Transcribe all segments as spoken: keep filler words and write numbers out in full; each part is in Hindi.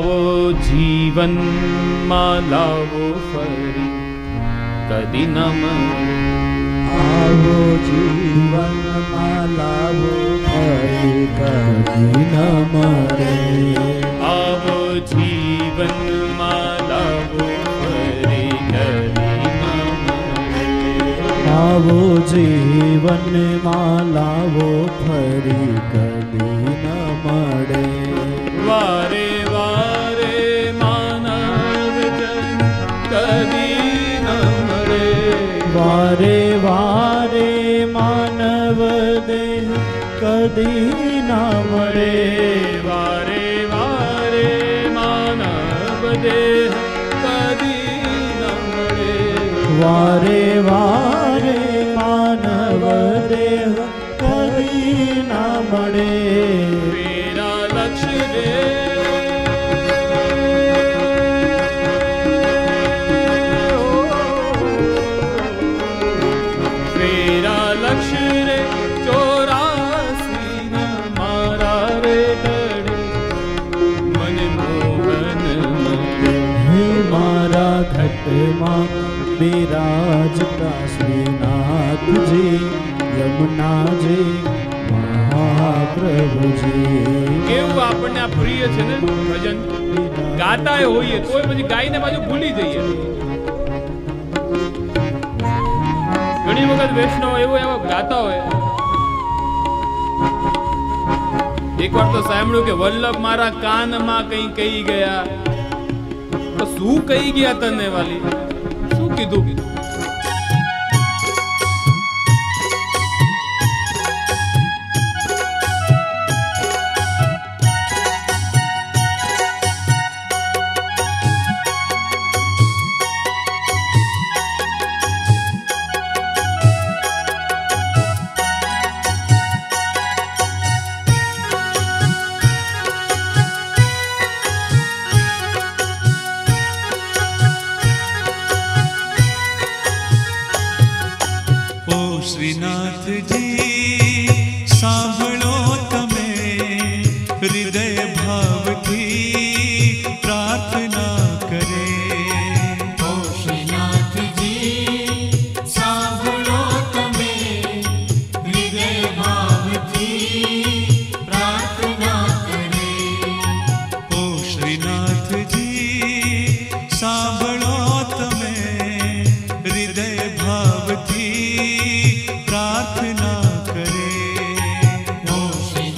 आवो जीवन मालावो फरी कदी न मरे। आवो जीवन मालावो फरी कदी न मरे। आवो जीवन मालावो फरी कदी न मरे। आवो जीवन मालावो फरी कदी न मरे। वारे वारे मानव जन कदी न मरे। वारे वारे मानव देह कदी न मरे। वारे वारे मानव देह कदी न मरे। वारे वारे मानव देह कदी न मरे। मेरा लक्ष्य रे मेरा लक्ष्य रे चौरासी न मारा रे डरे मन मोहन मरे। हे मारा घट मां विराजता श्रीनाथ जी यमुना जी महाप्रभु जी। કેવું આપણને આ પ્રિય છે ને ભજન ગાતા હોઈએ તોય પછી ગાઈને પાછું ભૂલી જઈએ। ઘણી વખત વૈષ્ણવ એવો એવો ગાતા હોય। એકવાર તો સાંભળ્યું કે વલ્લભ મારા કાનમાં કઈ કહી ગયા। તો શું કહી ગયા તને વાલી? શું કીધું? श्रीनाथ जी सांभळो तमे हृदय भाव थी प्रार्थना करे। ओ श्रीनाथ जी सांभळो तमे हृदय भाव थी प्रार्थना करे। ओ श्रीनाथ जी सांभळो तमे हृदय भाव थी प्रार्थना करे। ओ श्री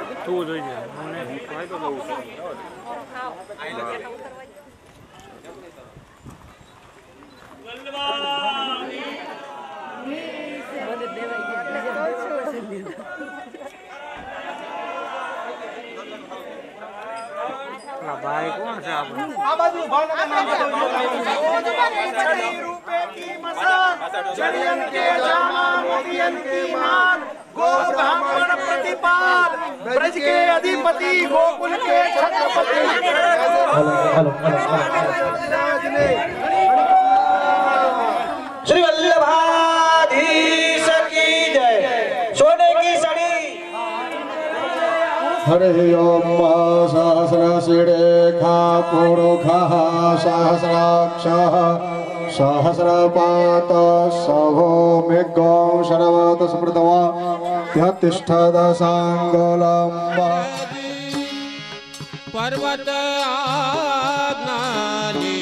તું જોઈ મને કઈ તો લઉં છું ભાઈ કોણ છે આપણે આ બાજુ ભાવનગર રૂપે કી મસાન જડિયન કે જામા મોदियन की मान गो ब्राह्मण प्रतिपाल ब्रज के अधिपति गोकुल के छत्रपति श्री वल्लभाधीश की जय। सोने की सड़ी हरि ओम सहस्रशिरेखा पुरुषः सहस्राक्षः सहस्रपात सभौमिगौ शरवत स्मृतवा त्यतिष्ठदशाङ्गुलम् पर्वत आज्ञानी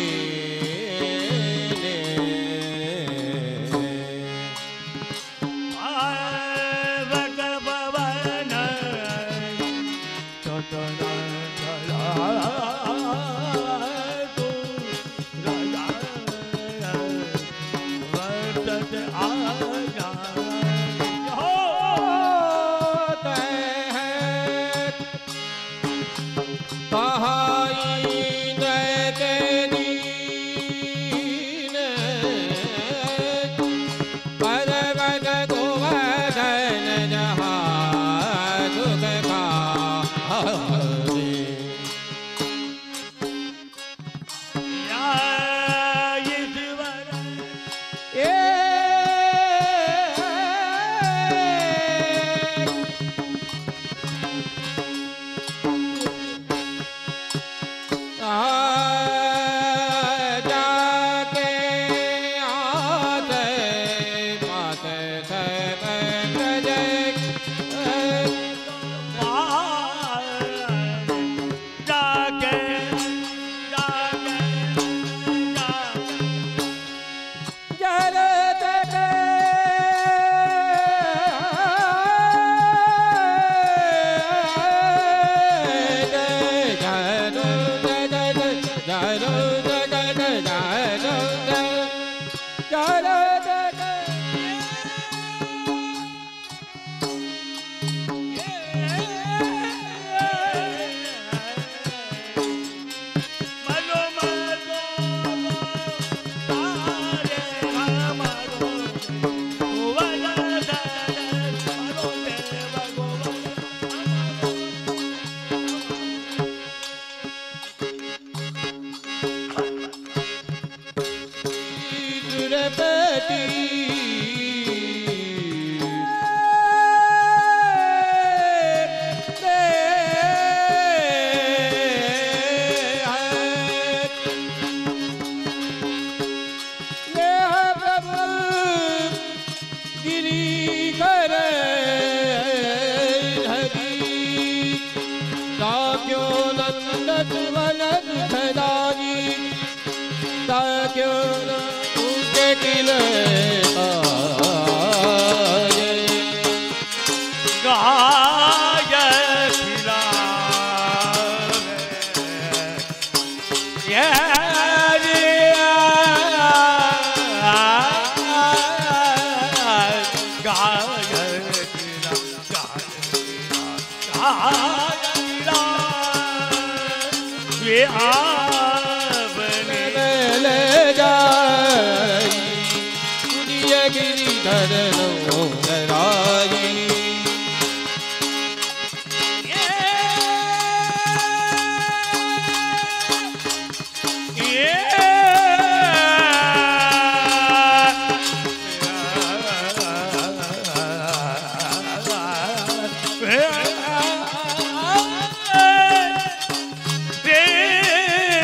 Yeah.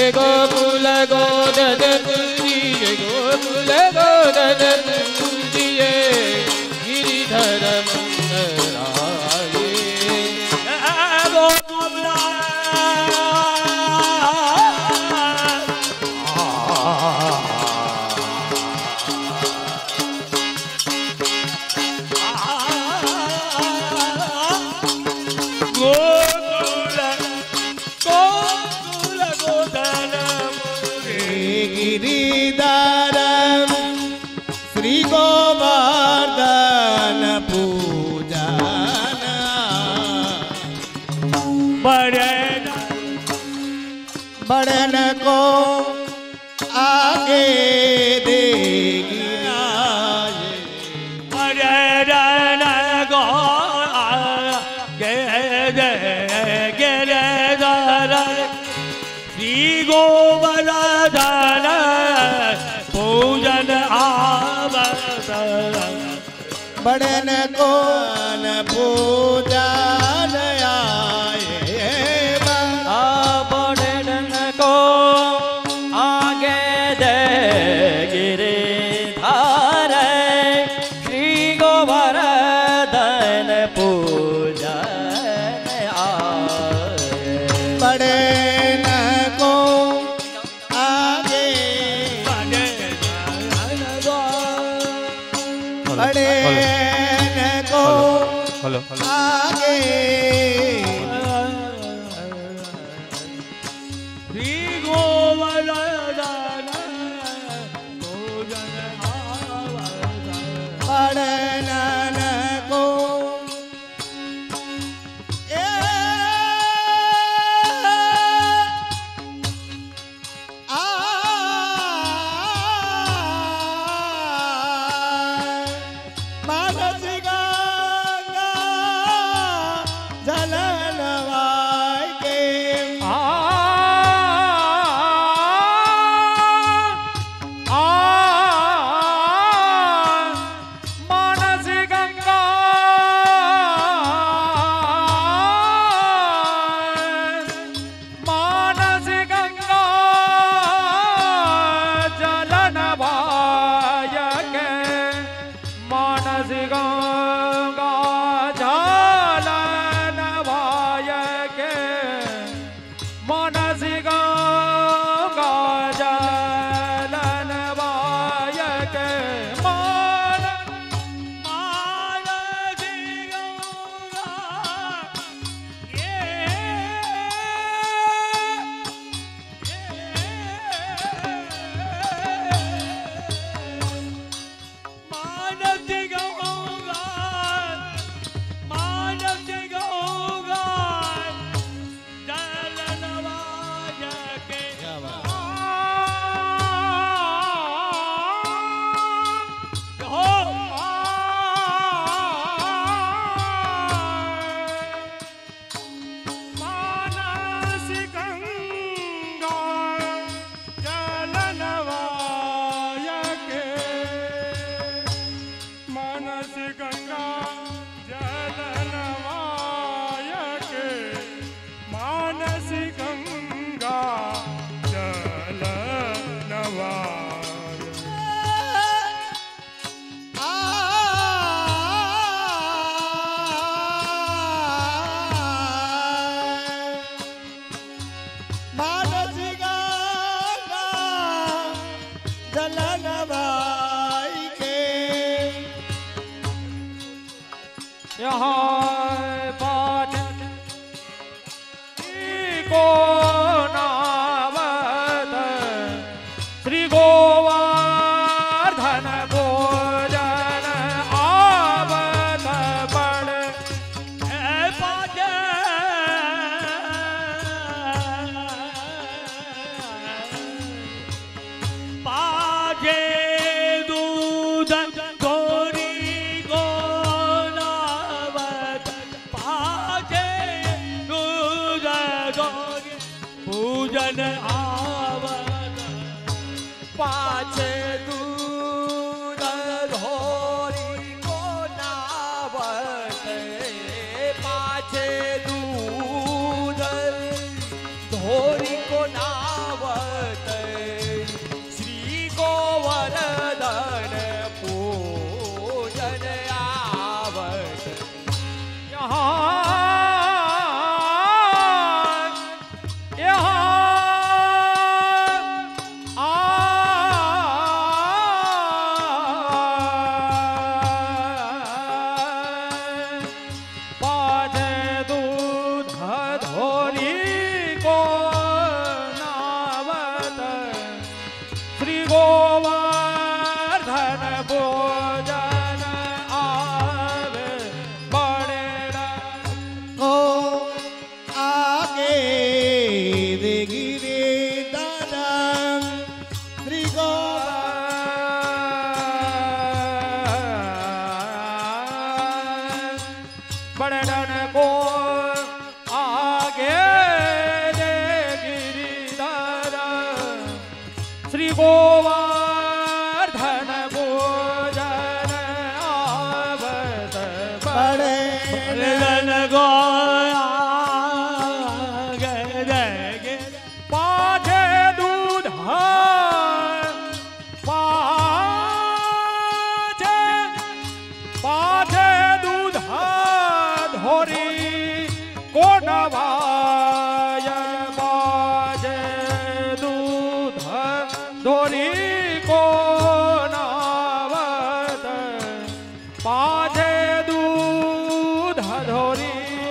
जय गोकुल गोदन तुलसी जय गोकुल गोदन तुलसी जय गिरिधर मंगराये गोकुल गिरिधरम श्री गोवर्धन पूजन बड़न बड़न को आगे देगी बड़न को आगे गिरिधर श्री गोवर्धन पूजन आवसन बड़न को पूजन आए बड़न को आगे दे गिरिधर श्री गोवर्धन पूजन आए बड़न को आगे बड़न को हेलो आगे श्री गोवर्धन पूजन आवसन बड़न को ए आ मानस गंगा जलन वाय के आ आ मानस गंगा मानस गंगा जलन भायक मानस गंगा जलन भायक मानस गंगा जलन भायक मान मानस गंगा ये मानस गंगा मानस गंगा जलन भायक मानस गंगा जलन भायक मानस गंगा जलन भायक मानस गंगा जलन भायक मानस गंगा जलन भाई के यहाँ पाठ को नावत श्री गोवर्धन भोजन आवत बड़ पाठ पाजे दूध गोरी गोलावत पाजे दूध गोरी पूजन आवत पाछे दूध घोरी गोलावत पाछे दूध घोरी गोलावत को आगे दे गिरिधर श्री गोवर्धन पूजन आवत बड़े बड़न गो पाठे दूध पाठे पाठे दूध धोरी को नवाय बाजे दूध धोरी को नावत पाठे दूध धोरी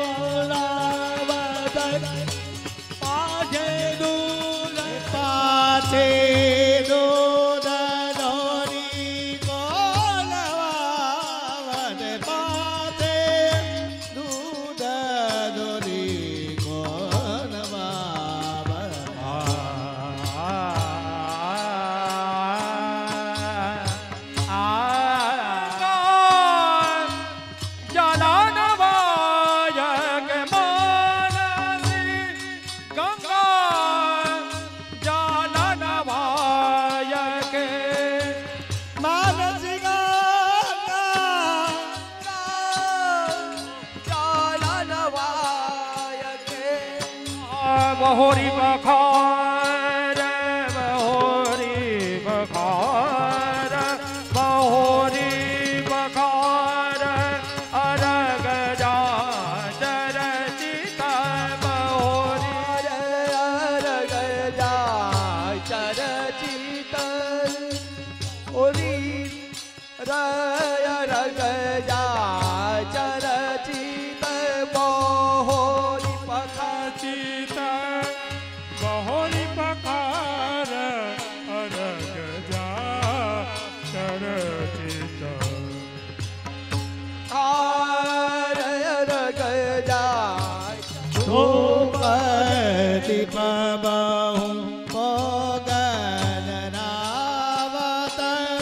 नावत पाठे दूध पाछे दूध धोरी को नवावत पाछे दूध धोरी को नवावत जलानवायक मानसी गंगा जलानवायक मानसी गंगा जलानवायक बहोरी बखार बहोरी बखार बहोरी बखार अरग जा चरचित बहोरी अरग जा चरचित ओरी रय रग जा चरचित बहोरी पखाचित बहोरी पखार अरग जा चरचित कार अरग जा धूपति पबहु भोगन रावत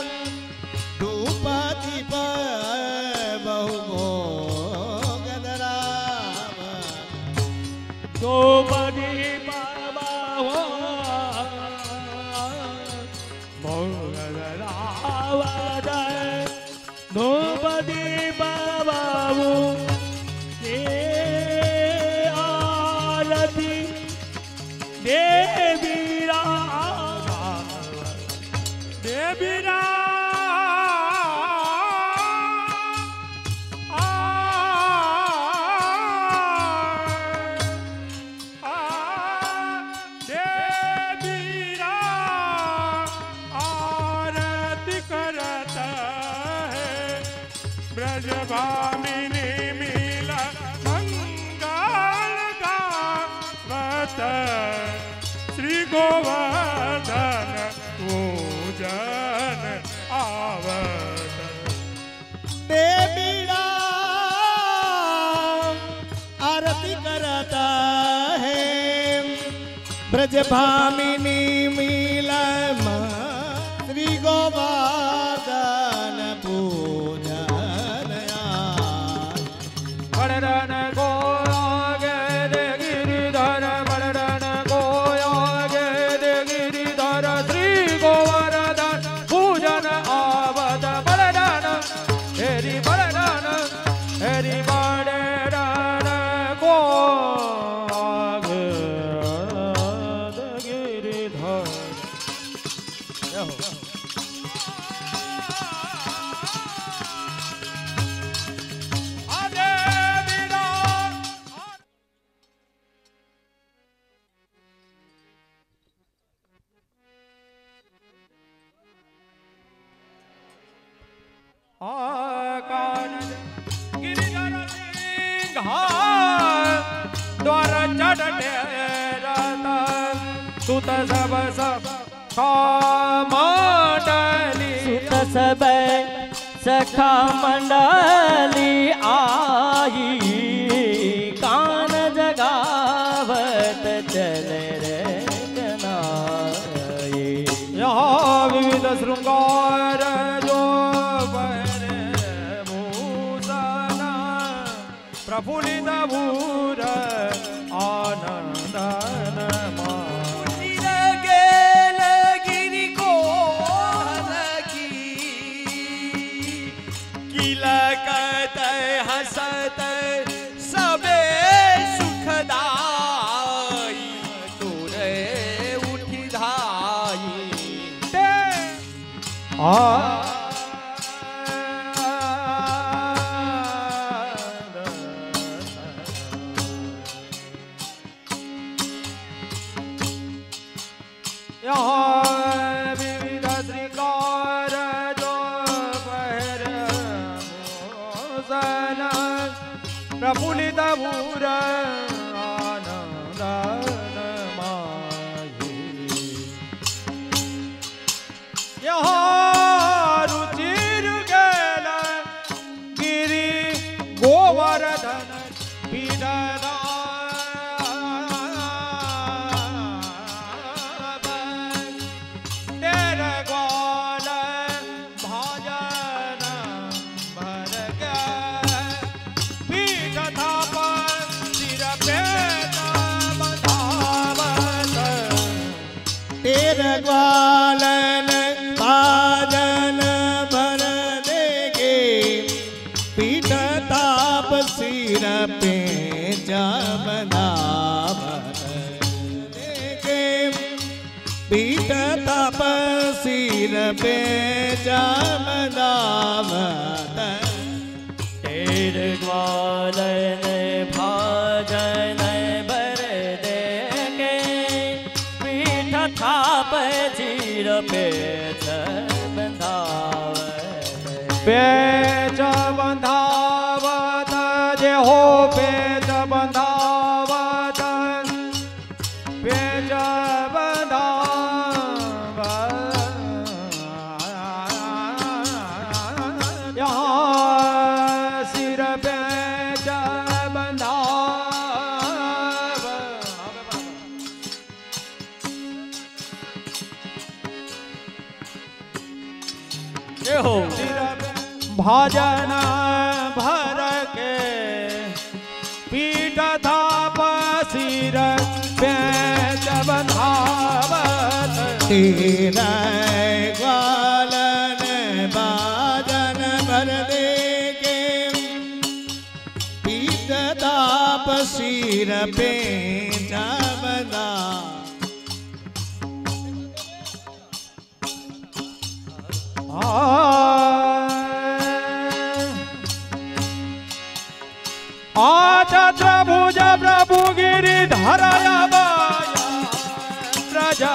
धूपति पबहु भोगन रावत द्रौपदी बाबा भोगन रावत द्रौपदी बाबा के आरती देवी देवी आरती करता है ब्रजभामिनी मिला मंगल गावत श्री गोवर्धन पूजन आवत देवी आरती करता है ब्रजभामिनी मिलन श्री गोवर्धन पूजन बड़रन गोयागे दे गिरिधर बड़रन गोयागे दे गिरिधर श्री गोवर्धन पूजन आवत बड़रन हेरी बड़रन हेरी बड़रन गोयागे दे गिरिधर गिरिधर सिंह द्वार चढ़ते सुत सब सब मंडली सुत सब सखा मंडली आई कान जगावत चले रे कनाई यहाँ विविध श्रृंगार जो बहरे भूषण प्रफुल्लित भूर आनंदन गेल गिरि को किलकत हसत सबे सुखदाई तोरे उठी धाई आ यहाँ विविध श्रृंगार जो पहर भूषण प्रफुल्लित भूर आनंदन माही यहाँ रुचिर गेल गिरि गोवर्धन पीडना ग्वालन बाजन भर देगे पीठ ताप सिर पे जमनाभ देगे पीठ ताप सिर पे जमनाभ तेर ग्वालन भाजन भर देगे पीठ थाप सिर पे बंधावत पेच बंधावत जे हो पेच बंधावत पेच बंधावत यहाँ सिर पेच बंधावत हो भजन भर के पीठ थाप सिर पेच बंधावत तेरा ग्वालन बाजन भर देगे पीठ ताप सिर पे जमना आच भुज प्रभु गिरिधर प्रजा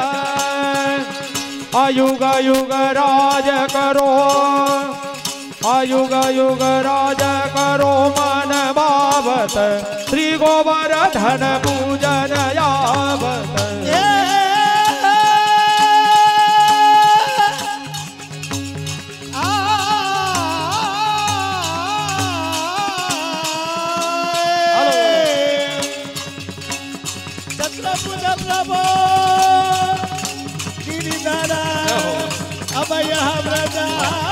अयुग युग राज करो अयुग युग राज करो मन बाबत श्री गोवर्धन पूजन यावत प्रभो गिरिधर अभय व्रजा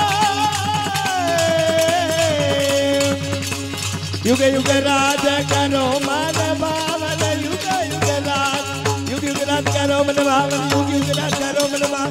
युग युग राज करो मन भावन युग युग राज युग युग राज करो मन भावन युग युग राज करो मन भावन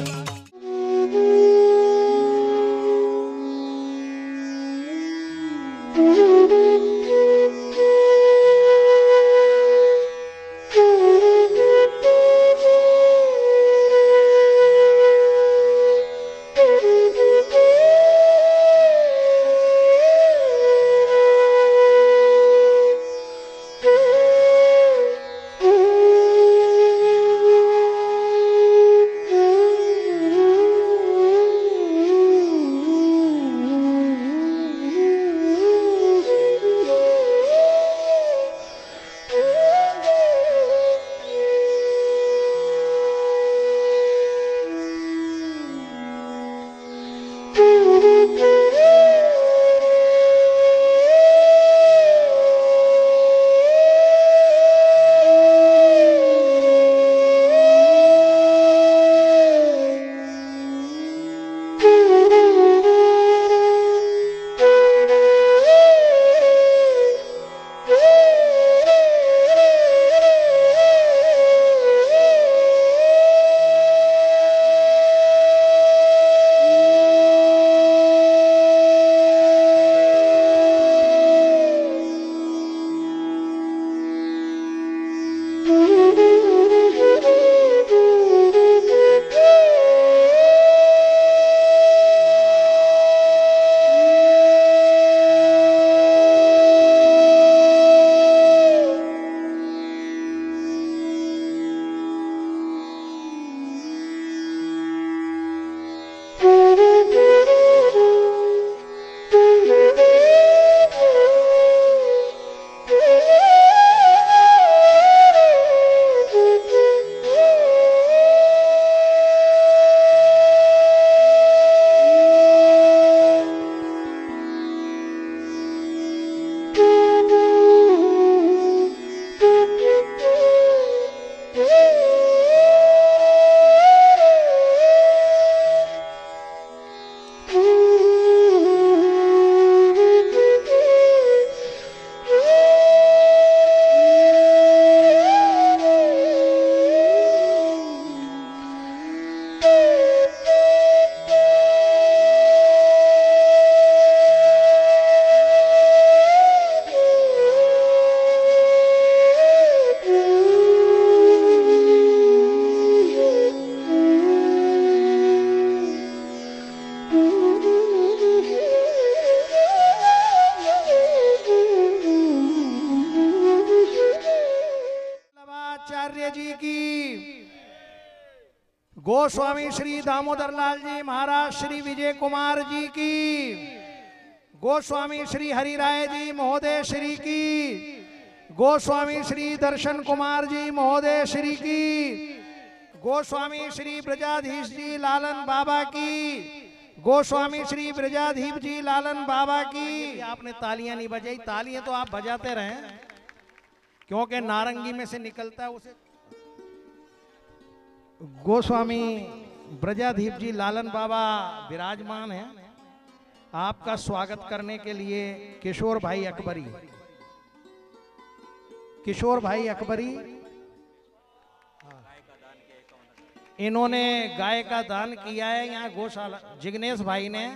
आचार्य जी की, गोस्वामी श्री दामोदर लाल जी महाराज श्री विजय कुमार जी की, गोस्वामी श्री हरिराय जी महोदय श्री की, गोस्वामी श्री दर्शन कुमार जी महोदय श्री की, गोस्वामी श्री ब्रजाधीश जी लालन बाबा की, गोस्वामी श्री ब्रजाधीश जी लालन बाबा की। आपने तालियां नहीं बजाई, तालियां तो आप बजाते रहें, क्योंकि नारंगी में से निकलता है उसे। गोस्वामी ब्रजाधीश जी लालन बाबा विराजमान हैं। आपका स्वागत करने के लिए किशोर भाई अकबरी, किशोर भाई अकबरी, इन्होंने गाय का दान किया है यहाँ गौशाला। जिग्नेश भाई ने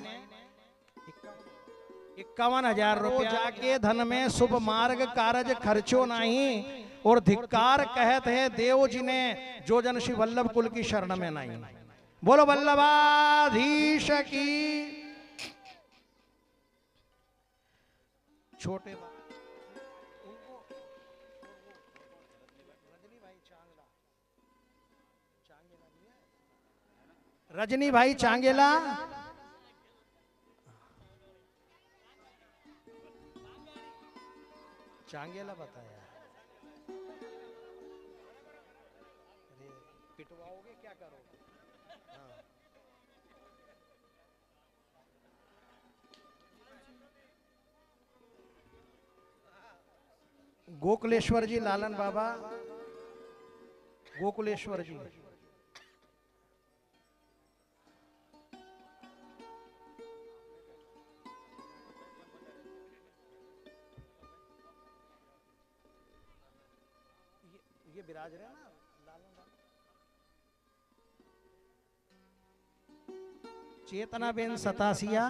इक्यावन हजार रुपया जाके धन में शुभ मार्ग कारज खर्चो नहीं, और धिक्कार कहत है देव जी ने जो जन श्री वल्लभ कुल की शरण में नहीं। बोलो वल्लभाधीश की। छोटे रजनी भाई चांगेला, चांगेला बताया। अरे पिटवाओगे क्या करोगे? हाँ। गोकुलेश्वर जी लालन बाबा, गोकुलेश्वर जी, ये विराज रहे ना लालन बाबा। चेतना बेन सतासिया,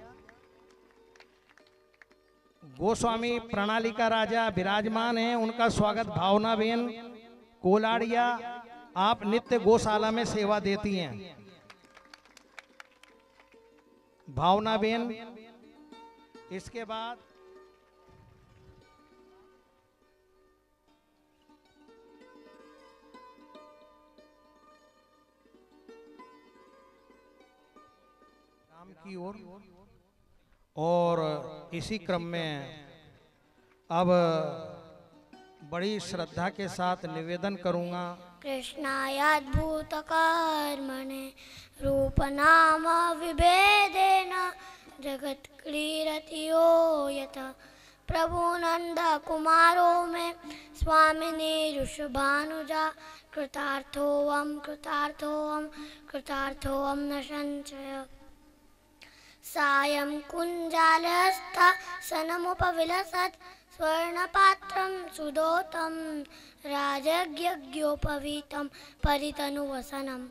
गोस्वामी प्रणाली का राजा विराजमान है, उनका स्वागत। भावना बेन कोलाड़िया, आप नित्य गौशाला में सेवा देती हैं। भावना बेन, इसके बाद काम की ओर, और इसी क्रम में अब बड़ी श्रद्धा के साथ निवेदन करूंगा। कृष्णायाद्भुत कर्मणे रूप नाम विभेदेन जगत क्रीडति यो यत प्रभु नंद कुमारो में स्वामिनी ऋषभानुजा कृतार्थोऽहं कृतार्थोऽहं कृतार्थोऽहं न संशय। सायं कुञ्जालहस्त सनमुपविलसत् स्वर्णपात्रं सुदोतं राजज्ञोपवीतं परितनुवसनं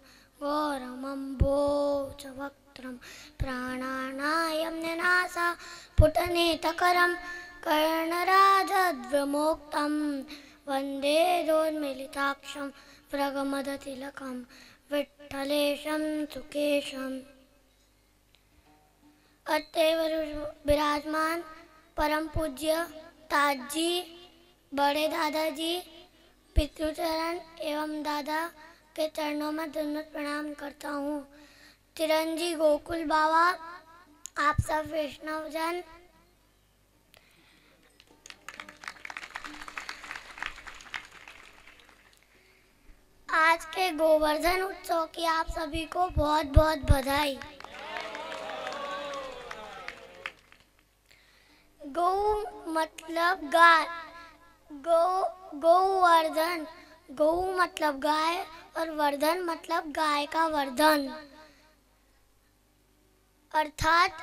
गौरमम्भोजवक्त्रं प्राणानायं निनासा पुटनेतकरं कर्णराजद्विमोक्तं वन्दे दोन्मिलिताक्षं व्रगमदतिलकं विठ्ठलेशं सुकेशम्। अतएव विराजमान परम पूज्य ताज जी, बड़े दादाजी, पितृचरण एवं दादा के चरणों में दंडवत प्रणाम करता हूँ। चिरंजी गोकुल बाबा, आप सब वैष्णव जन, आज के गोवर्धन उत्सव की आप सभी को बहुत बहुत बधाई। गौ मतलब गाय, गौ गौवर्धन, गौ मतलब गाय और वर्धन मतलब गाय का वर्धन, अर्थात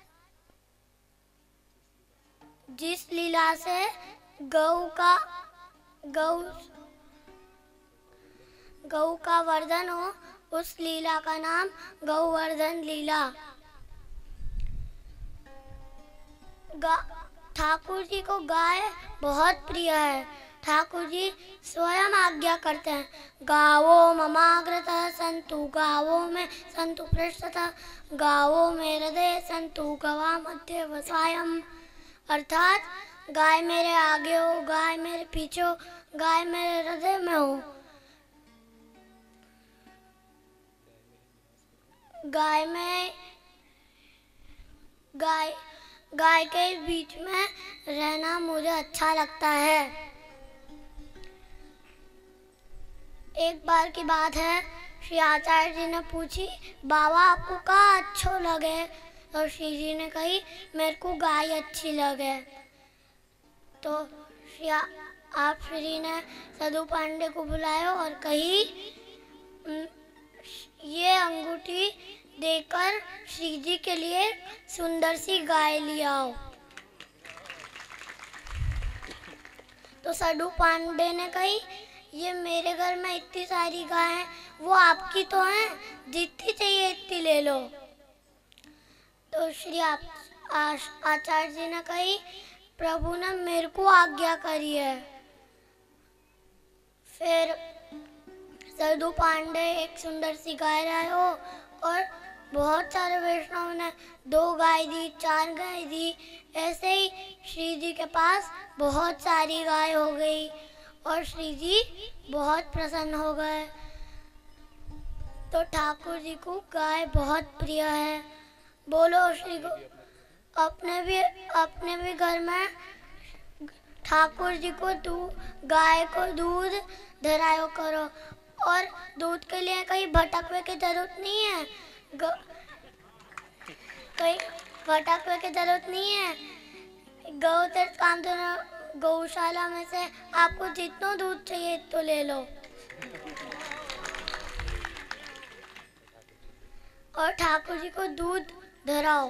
जिस लीला से गौ का गौ गौ का वर्धन हो, उस लीला का नाम गौवर्धन लीला। ठाकुर जी को गाय बहुत प्रिय है। ठाकुर जी स्वयं आज्ञा करते हैं, गावो ममाग्रतः संतु गावो में संतु पृष्ठतः गावो में हृदय संतु गवा मध्य वसायम। अर्थात गाय मेरे आगे हो, गाय मेरे पीछे हो, गाय मेरे हृदय में हो। गाय में गाय गाय के बीच में रहना मुझे अच्छा लगता है। एक बार की बात है, श्री आचार्य जी ने पूछी, बाबा आपको कहाँ अच्छो लगे? और श्री जी ने कही, मेरे को गाय अच्छी लगे। तो श्री आप श्री ने सदु पांडे को बुलाया और कही, ये अंगूठी देकर श्री जी के लिए सुंदर सी गाय ले आओ। तो सदु पांडे ने कही, ये मेरे घर में इतनी सारी गाय हैं, वो आपकी तो हैं, जितनी चाहिए इतनी ले लो। तो श्री आचार्य जी ने कही, प्रभु ने मेरे को आज्ञा करी है। फिर सदु पांडे एक सुंदर सी गाय लाए हो और बहुत सारे वैष्णव ने दो गाय दी, चार गाय दी। ऐसे ही श्री जी के पास बहुत सारी गाय हो गई और श्री जी बहुत प्रसन्न हो गए। तो ठाकुर जी को गाय बहुत प्रिय है। बोलो श्री गो अपने भी अपने भी घर में ठाकुर जी को दूध गाय को दूध धरायो करो। और दूध के लिए कहीं भटकने की जरूरत नहीं है, कहीं भटकने की जरूरत नहीं है। गौ तीर्थ कांदना गौशाला में से आपको जितना दूध चाहिए तो ले लो। और ठाकुर जी को दूध धराओ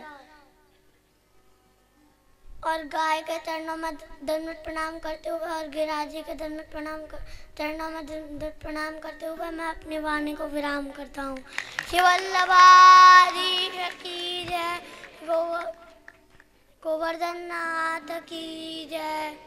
और गाय के चरणों में दंडवत प्रणाम करते हुए और गिरिराज जी के दंडवत प्रणाम कर चरणों में दंडवत प्रणाम करते हुए मैं अपनी वाणी को विराम करता हूँ। श्री वल्लभाधीश की जय, गो गोवर्धन नाथ की जय।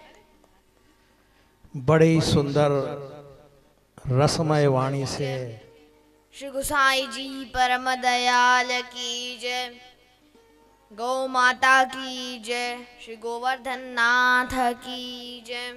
बड़े ही सुंदर रसमय वाणी से श्री गोसाई जी परम दयाल की जय, गौ माता की जय, श्री गोवर्धन नाथ की जय।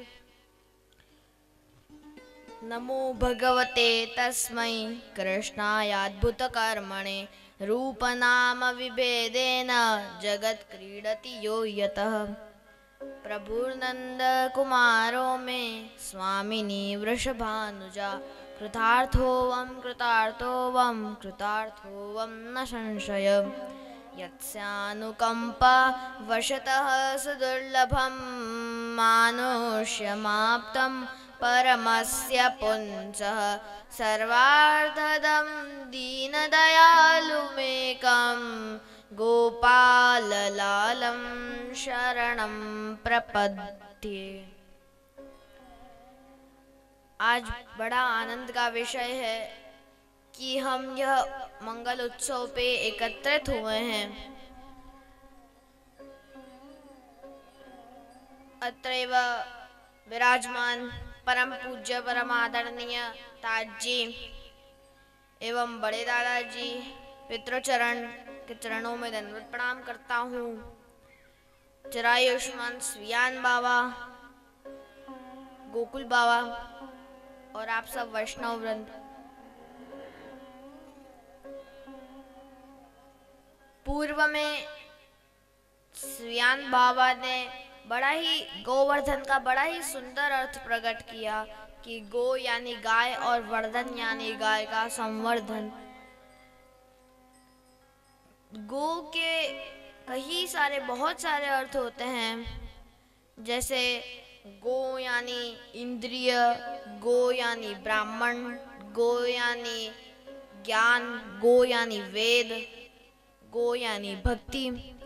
नमो भगवते तस्मै कृष्णाय अद्भुत कर्मणे रूप नाम विभेदेन जगत क्रीडति यो यतः। प्रभुर्नंद कुमारो में स्वामिनी वृषभानुजा कृतार्थो वम कृतार्थो वम कृतार्थो वम न संशय। यत्स्यानुकंपा वशतः सुदुर्लभं मानुष्यमाप्तं परमस्य पुंसः सर्वार्थदं दीनदयालुमेकं गोपाललालं शरणं प्रपद्ये। आज बड़ा आनंद का विषय है कि हम यह मंगल उत्सव पे एकत्रित हुए हैं। अत्रैव विराजमान परम पूज्य परम आदरणीय ताजी एवं बड़े दादाजी पितृचरण के चरणों में दंडवत प्रणाम करता हूँ। चिरायुष्मान स्वियान बाबा, गोकुल बाबा और आप सब वैष्णव वृंद। पूर्व में स्वियान बाबा ने बड़ा ही गोवर्धन का बड़ा ही सुंदर अर्थ प्रकट किया कि गो यानी गाय और वर्धन यानी गाय का संवर्धन। गो के कई सारे बहुत सारे अर्थ होते हैं, जैसे गो यानी इंद्रिय, गो यानी ब्राह्मण, गो यानी ज्ञान, गो यानी वेद, गो यानी भक्ति।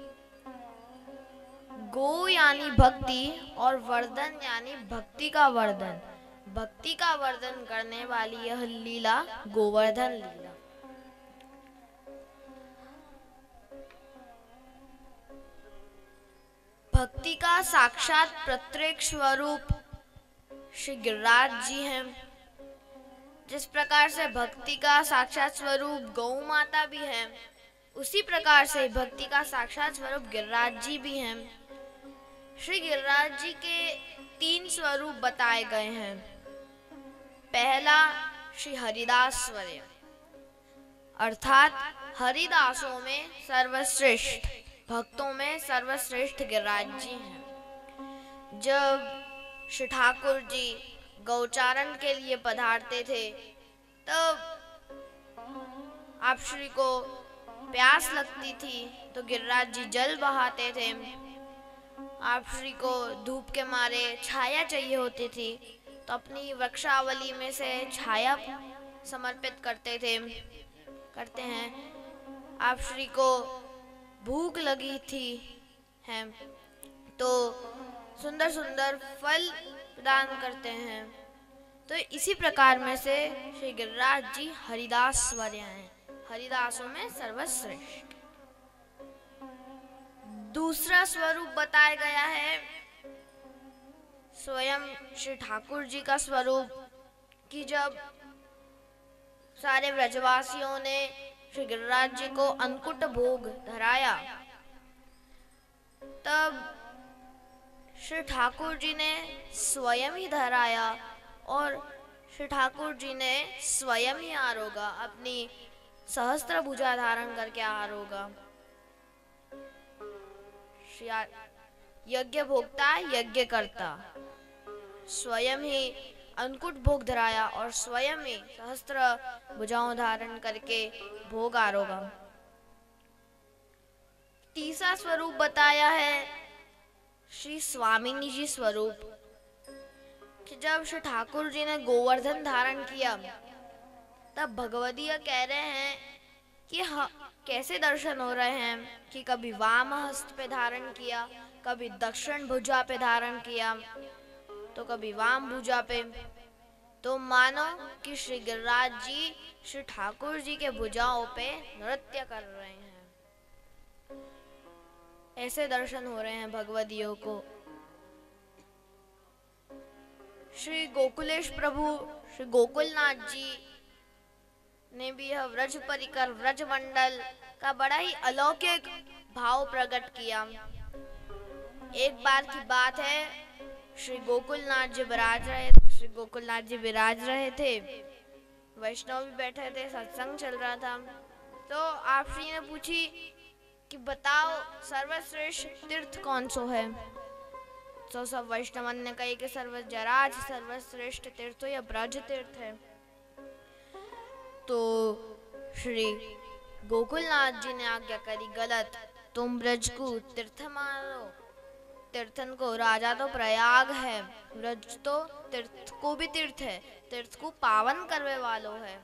गो यानी भक्ति और वर्धन यानी भक्ति का वर्धन। भक्ति का वर्धन करने वाली यह लीला गोवर्धन लीला। भक्ति का साक्षात प्रत्येक स्वरूप श्री गिरिराज जी हैं। जिस प्रकार से भक्ति का साक्षात स्वरूप गौ माता भी है, उसी प्रकार से भक्ति का साक्षात स्वरूप गिरिराज जी भी हैं। श्री गिरिराज जी के तीन स्वरूप बताए गए हैं। पहला श्री हरिदास स्वरूप। अर्थात हरिदासों में सर्वश्रेष्ठ, भक्तों में सर्वश्रेष्ठ गिरिराज जी हैं। जब श्री ठाकुर जी गौचारण के लिए पधारते थे तब आप श्री को प्यास लगती थी तो गिरिराज जी जल बहाते थे। आप श्री को धूप के मारे छाया चाहिए होती थी तो अपनी वृक्षावली में से छाया समर्पित करते थे करते हैं। आप श्री को भूख लगी थी हैं तो सुंदर सुंदर फल प्रदान करते हैं। तो इसी प्रकार में से श्री गिरिराज जी हरिदास वर्य हैं, हरिदासों में सर्वश्रेष्ठ। दूसरा स्वरूप बताया गया है स्वयं श्री ठाकुर जी का स्वरूप कि जब सारे व्रजवासियों ने श्री गिरिराज जी को अन्नकूट भोग धराया तब श्री ठाकुर जी ने स्वयं ही धराया और श्री ठाकुर जी ने स्वयं ही आरोगा, अपनी सहस्त्र भुजा धारण करके आरोगा। श्री यज्ञ भोक्ता यज्ञ करता स्वयं ही अन्नकूट भोग धराया और स्वयं ही सहस्त्र भुजाओं धारण करके भोग आरोगा। तीसरा स्वरूप बताया है श्री स्वामिनी जी स्वरूप कि जब श्री ठाकुर जी ने गोवर्धन धारण किया तब भगवदीय कह रहे हैं कि हाँ, कैसे दर्शन हो रहे हैं कि कभी वाम हस्त पे धारण किया, कभी दक्षिण भुजा पे धारण किया तो कभी वाम भुजा पे। तो मानो कि श्री गिरिराज जी श्री ठाकुर जी के भुजाओं पे नृत्य कर रहे हैं, ऐसे दर्शन हो रहे हैं भगवदियों को। श्री गोकुलेश प्रभु श्री गोकुलनाथ जी ने भी यह व्रज परिकर व्रज मंडल का बड़ा ही अलौकिक भाव प्रकट किया। एक बार की बात है, श्री गोकुलनाथ जी विराज रहे श्री गोकुलनाथ जी विराज रहे थे, वैष्णव भी बैठे थे, सत्संग चल रहा था। तो आप श्री ने पूछी कि बताओ सर्वश्रेष्ठ तीर्थ कौन सो है। तो सब वैष्णवन ने कही कि सर्वजराज सर्वश्रेष्ठ तीर्थ तो यह ब्रज तीर्थ है। तो श्री गोकुलनाथ जी ने आज्ञा करी, गलत, तुम ब्रज को तीर्थ मानो, तीर्थन को राजा तो प्रयाग है, ब्रज तो तीर्थ को भी तीर्थ है, तीर्थ को पावन करने वालों है।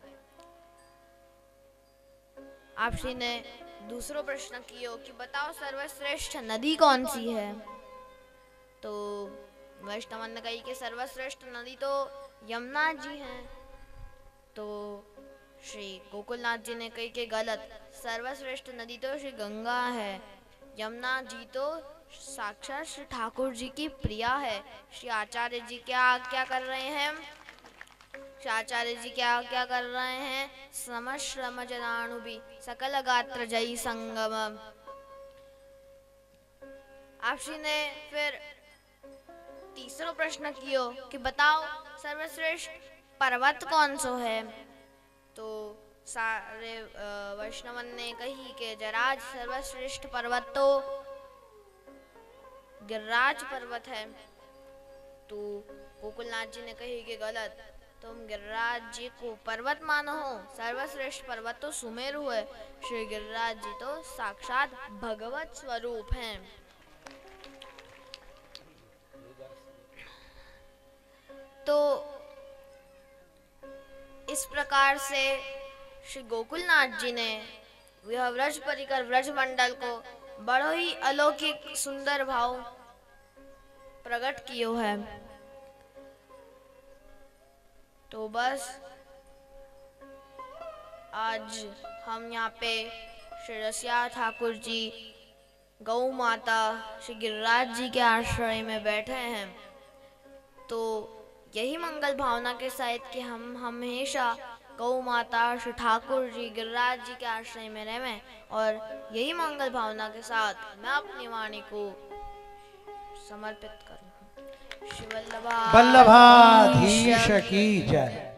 आप श्री ने दूसरो प्रश्न कियो कि बताओ सर्वश्रेष्ठ नदी कौन सी है। तो वैष्णव ने कही कि सर्वश्रेष्ठ नदी तो यमुना जी हैं। तो श्री गोकुलनाथ जी ने कही कि गलत, सर्वश्रेष्ठ नदी तो श्री गंगा है, यमुना जी तो साक्षात श्री ठाकुर जी की प्रिया है। श्री आचार्य जी क्या क्या कर रहे हैं श्री आचार्य जी क्या क्या कर रहे हैं समश्रम जनाणु भी सकल गात्र जयी संगम। आप श्री ने फिर तीसरा प्रश्न कियो कि बताओ सर्वश्रेष्ठ पर्वत कौन सो है। तो सारे वैष्णवन ने कही कि जराज सर्वश्रेष्ठ पर्वत तो गिरिराज पर्वत है। तो गोकुलनाथ जी ने कही कि गलत, तुम गिरिराज जी को पर्वत मानो हो, सर्वश्रेष्ठ पर्वत तो सुमेरु है, श्री गिरिराज जी तो साक्षात भगवत स्वरूप हैं। तो इस प्रकार से श्री गोकुलनाथ जी ने यह व्रज परिकर व्रज मंडल को बड़ो ही अलौकिक सुंदर भाव प्रकट कियो है। तो बस आज हम यहाँ पे श्री रसिया ठाकुर जी गौ माता श्री गिरिराज जी के आश्रय में बैठे हैं। तो यही मंगल भावना के साथ कि हम हमेशा गौ माता श्री ठाकुर जी गिरिराज जी के आश्रय में रहें, और यही मंगल भावना के साथ मैं अपनी वाणी को समर्पित करूं। श्री वल्लभाधीश की जय।